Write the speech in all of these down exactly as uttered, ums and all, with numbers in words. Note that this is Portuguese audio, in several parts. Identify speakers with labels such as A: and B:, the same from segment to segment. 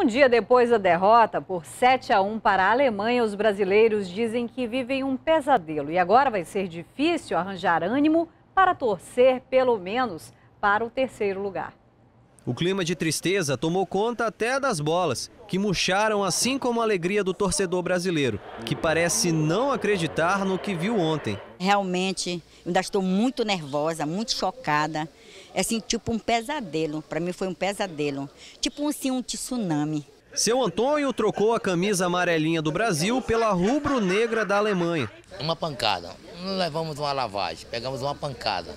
A: Um dia depois da derrota por sete a um para a Alemanha, os brasileiros dizem que vivem um pesadelo. E agora vai ser difícil arranjar ânimo para torcer, pelo menos, para o terceiro lugar.
B: O clima de tristeza tomou conta até das bolas, que murcharam assim como a alegria do torcedor brasileiro, que parece não acreditar no que viu ontem.
C: Realmente, eu ainda estou muito nervosa, muito chocada. É assim, tipo um pesadelo. Para mim foi um pesadelo. Tipo assim, um tsunami.
B: Seu Antônio trocou a camisa amarelinha do Brasil pela rubro-negra da Alemanha.
D: Uma pancada. Não levamos uma lavagem, pegamos uma pancada.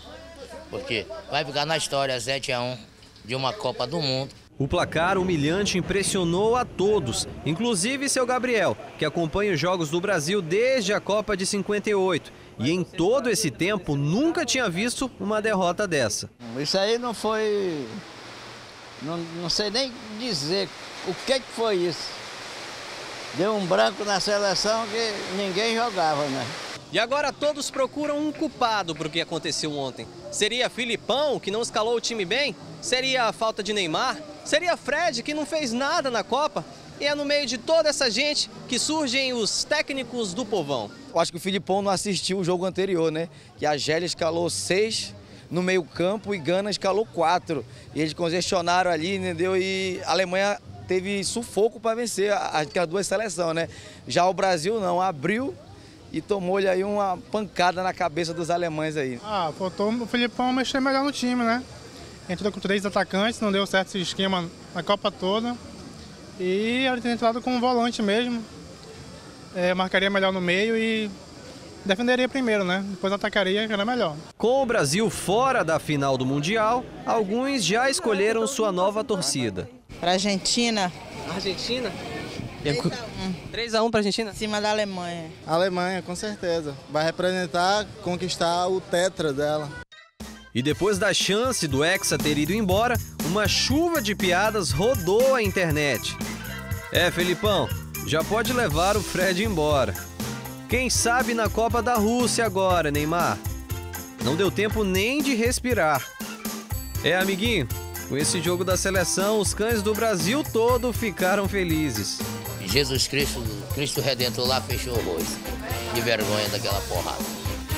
D: Porque vai ficar na história sete a um de uma Copa do Mundo.
B: O placar humilhante impressionou a todos, inclusive seu Gabriel, que acompanha os Jogos do Brasil desde a Copa de cinquenta e oito. E em todo esse tempo nunca tinha visto uma derrota dessa.
E: Isso aí não foi... Não, não sei nem dizer o que, que foi isso. Deu um branco na seleção que ninguém jogava, né?
B: E agora todos procuram um culpado para o que aconteceu ontem. Seria Filipão, que não escalou o time bem? Seria a falta de Neymar? Seria Fred, que não fez nada na Copa? E é no meio de toda essa gente que surgem os técnicos do povão.
F: Eu acho que o Filipão não assistiu o jogo anterior, né? Que a Argélia escalou seis no meio campo e Gana escalou quatro. E eles congestionaram ali, entendeu? E a Alemanha teve sufoco para vencer as duas seleções, né? Já o Brasil não, abriu e tomou-lhe aí uma pancada na cabeça dos alemães aí.
G: Ah, faltou o Filipão mexer melhor no time, né? Entrou com três atacantes, não deu certo esse esquema na Copa toda. E ele tem entrado com um volante mesmo. É, marcaria melhor no meio e defenderia primeiro, né? Depois atacaria, que era melhor.
B: Com o Brasil fora da final do Mundial, alguns já escolheram sua nova torcida.
H: Para a Argentina.
B: Argentina?
H: três a um
B: para a Argentina?
H: Em cima da Alemanha.
I: A Alemanha, com certeza. Vai representar, conquistar o tetra dela.
B: E depois da chance do Hexa ter ido embora, uma chuva de piadas rodou a internet. É, Felipão, já pode levar o Fred embora. Quem sabe na Copa da Rússia agora, Neymar? Não deu tempo nem de respirar. É, amiguinho, com esse jogo da seleção, os cães do Brasil todo ficaram felizes.
D: Jesus Cristo, Cristo Redentor lá fechou o rosto. De vergonha daquela porrada.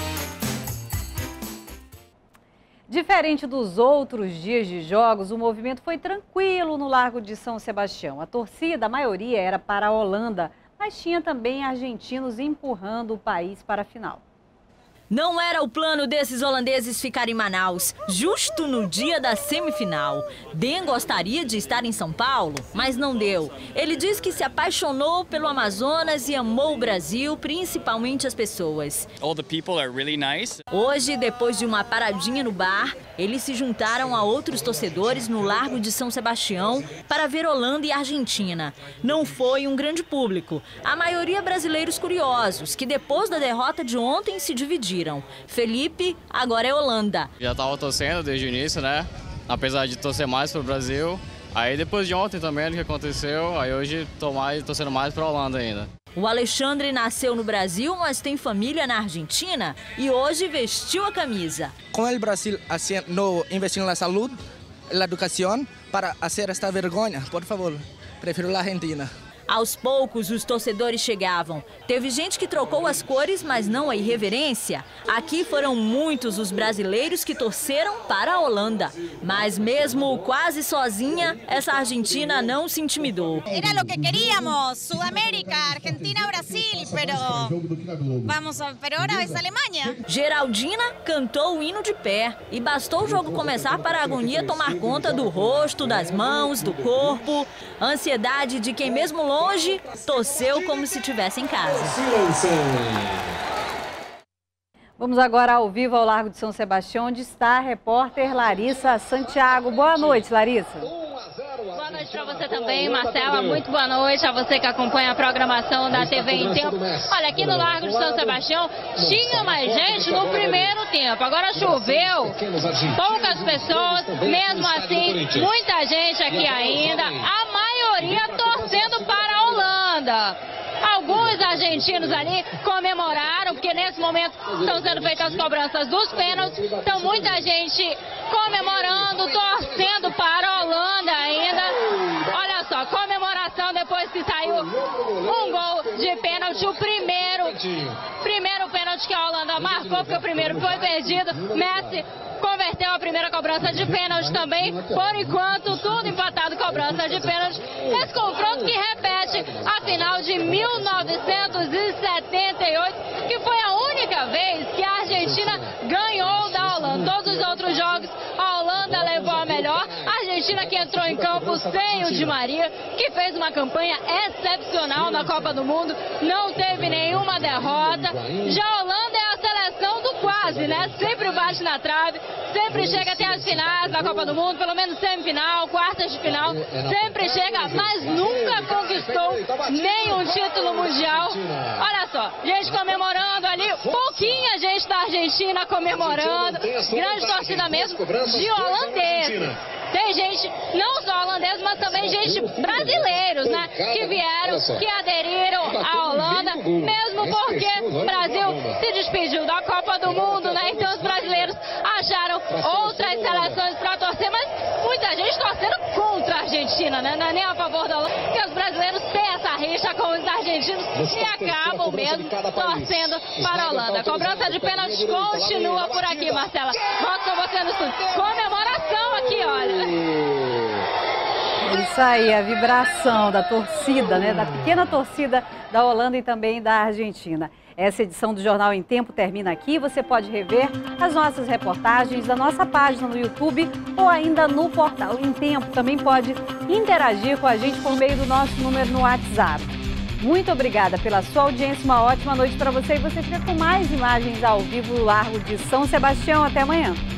A: Diferente dos outros dias de jogos, o movimento foi tranquilo no Largo de São Sebastião. A torcida, a maioria, era para a Holanda, mas tinha também argentinos empurrando o país para a final.
J: Não era o plano desses holandeses ficar em Manaus, justo no dia da semifinal. Den gostaria de estar em São Paulo, mas não deu. Ele diz que se apaixonou pelo Amazonas e amou o Brasil, principalmente as pessoas.
K: All the people are really nice.
J: Hoje, depois de uma paradinha no bar, eles se juntaram a outros torcedores no Largo de São Sebastião para ver Holanda e Argentina. Não foi um grande público. A maioria brasileiros curiosos, que depois da derrota de ontem se dividiram. Felipe agora é Holanda.
K: Já estava torcendo desde o início, né? Apesar de torcer mais para o Brasil. Aí depois de ontem também, o que aconteceu, aí hoje estou mais, torcendo mais para a Holanda ainda.
J: O Alexandre nasceu no Brasil, mas tem família na Argentina e hoje vestiu a camisa.
L: Com o Brasil haciendo, investindo na saúde, na educação, para fazer esta vergonha, por favor, prefiro a Argentina.
J: Aos poucos, os torcedores chegavam. Teve gente que trocou as cores, mas não a irreverência. Aqui foram muitos os brasileiros que torceram para a Holanda. Mas mesmo quase sozinha, essa argentina não se intimidou.
M: Era o que queríamos, Sudamérica, Argentina, Brasil, pero vamos, pero ahora é a Alemanha.
J: Geraldina cantou o hino de pé e bastou o jogo começar para a agonia tomar conta do rosto, das mãos, do corpo. Ansiedade de quem mesmo longe Longe, torceu como se estivesse em casa.
A: Vamos agora ao vivo ao Largo de São Sebastião, onde está a repórter Larissa Santiago. Boa noite, Larissa.
N: Boa noite para você também, Marcela. Muito boa noite a você que acompanha a programação da T V em Tempo. Olha, aqui no Largo de São Sebastião tinha mais gente no primeiro tempo. Agora choveu, poucas pessoas, mesmo assim, muita gente aqui ainda. A maioria torcendo para a Holanda. Alguns argentinos ali comemoraram, porque nesse momento estão sendo feitas as cobranças dos pênaltis. Então muita gente comemorando, torcendo para a Holanda ainda. Olha só, comemorando. pênalti, o primeiro, primeiro pênalti que a Holanda marcou, porque o primeiro foi perdido. Messi converteu a primeira cobrança de pênalti também. Por enquanto, tudo empatado, cobrança de pênalti. Esse confronto que repete a final de mil novecentos e setenta e oito, que foi a única vez que a Argentina ganhou da Holanda. Todos os outros jogos, a Holanda levou a melhor. A Argentina que entrou em campo sem o Di Maria, que fez uma campanha excepcional na Copa do Mundo, não teve nenhuma derrota. Já a Holanda é a seleção do quase, né? Sempre bate na trave, sempre chega até as finais da Copa do Mundo, pelo menos semifinal, quartas de final, sempre chega, mas nunca conquistou nenhum título mundial. Olha só, gente comemorando ali, pouquinha gente da Argentina comemorando, grande torcida mesmo de holandês. Tem gente, não só holandeses, mas também gente brasileiros, né? Que vieram, que aderiram à Holanda, mesmo porque o Brasil se despediu da Copa do Mundo, né? Então os brasileiros acharam outras seleções para torcer, mas muita gente torcendo contra a Argentina, né? Não é nem a favor da Holanda, porque os brasileiros têm essa rixa com os argentinos e acabam mesmo torcendo para a Holanda. A cobrança de pênalti continua por aqui, Marcela. Volto com você no estúdio. Comemoração aqui, olha.
A: Isso aí, a vibração da torcida, né? Da pequena torcida da Holanda e também da Argentina. Essa edição do Jornal em Tempo termina aqui. Você pode rever as nossas reportagens da nossa página no YouTube ou ainda no portal Em Tempo. Também pode interagir com a gente por meio do nosso número no WhatsApp. Muito obrigada pela sua audiência, uma ótima noite para você. E você fica com mais imagens ao vivo do Largo de São Sebastião. Até amanhã.